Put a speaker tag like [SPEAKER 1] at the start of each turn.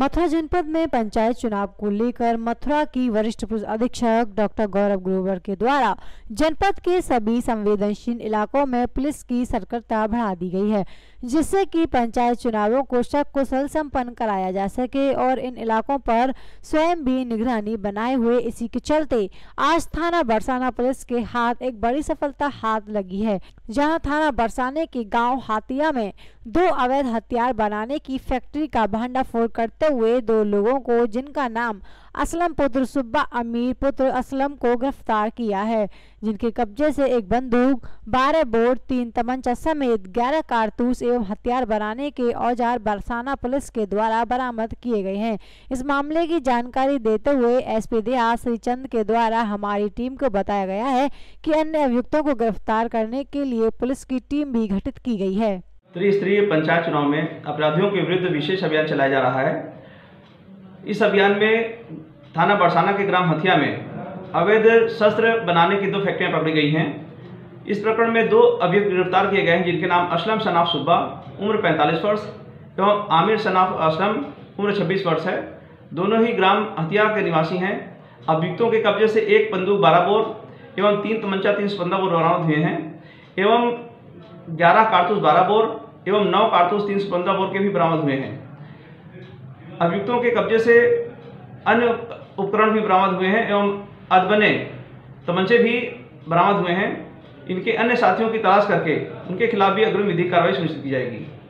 [SPEAKER 1] मथुरा जनपद में पंचायत चुनाव को लेकर मथुरा की वरिष्ठ पुलिस अधीक्षक डॉक्टर गौरव ग्रोवर के द्वारा जनपद के सभी संवेदनशील इलाकों में पुलिस की सतर्कता बढ़ा दी गई है, जिससे कि पंचायत चुनावों को सकुशल संपन्न कराया जा सके और इन इलाकों पर स्वयं भी निगरानी बनाए हुए। इसी के चलते आज थाना बरसाना पुलिस के हाथ एक बड़ी सफलता हाथ लगी है, जहां थाना बरसाने के गांव हातिया में 2 अवैध हथियार बनाने की फैक्ट्री का भंडाफोड़ करते हुए 2 लोगों को, जिनका नाम असलम पुत्र सुब्बा अमीर पुत्र असलम को गिरफ्तार किया है, जिनके कब्जे से एक बंदूक, 12 बोर, 3 तमंचा समेत 11 कारतूस एवं हथियार बनाने के औजार बरसाना पुलिस के द्वारा बरामद किए गए हैं। इस मामले की जानकारी देते हुए एसपी देहात श्रीचंद के द्वारा हमारी टीम को बताया गया है कि अन्य अभियुक्तों को गिरफ्तार करने के लिए पुलिस की टीम भी गठित की गई है।
[SPEAKER 2] त्रिस्तरीय पंचायत चुनाव में अपराधियों के विरुद्ध विशेष अभियान चलाया जा रहा है। इस अभियान में थाना बरसाना के ग्राम हथिया में अवैध शस्त्र बनाने की 2 फैक्ट्रियां पकड़ी गई हैं। इस प्रकरण में 2 अभियुक्त गिरफ्तार किए गए हैं, जिनके नाम असलम सनाफ सुब्बा उम्र 45 वर्ष एवं आमिर सनाफ असलम उम्र 26 वर्ष है। दोनों ही ग्राम हथिया के निवासी हैं। अभियुक्तों के कब्जे से एक बंदूक 12 बोर एवं 3 तमंचा 315 बोर बरामद हुए हैं एवं 11 कारतूस 12 बोर एवं 9 कारतूस 315 बोर के भी बरामद हुए हैं। अभियुक्तों के कब्जे से अन्य उपकरण भी बरामद हुए हैं एवं अदबने तमंचे भी बरामद हुए हैं। इनके अन्य साथियों की तलाश करके उनके खिलाफ भी अग्रिम विधिक कार्रवाई सुनिश्चित की जाएगी।